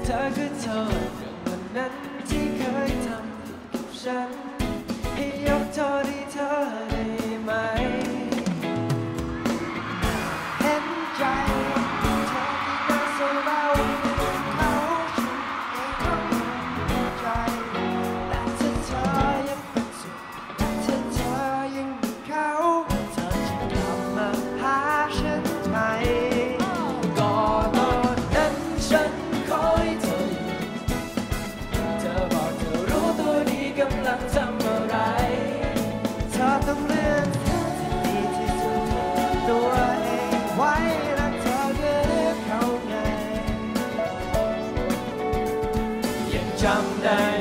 ธอคือโทษเรื่องวันนั้นที่เคยทำกับฉันให้ยกโทษให้เธอได้ไหมเห็นใจเธอที่น่าเศร้าเบาเขาฉันเองก็ใจแต่ถ้าเธอยังเป็นสุขแต่ถ้าเธอยังมีเขาเธอจะกลับมาหาฉันไหมก่อนตอนนั้นฉันคอยเธอเธอบอกเธอรู้ตัวดีกำลังทำอะไรเธอต้องเลือกเธอที่ดีที่สุดตัวเองไว้และเธอเลือกเขาไงยังจำได้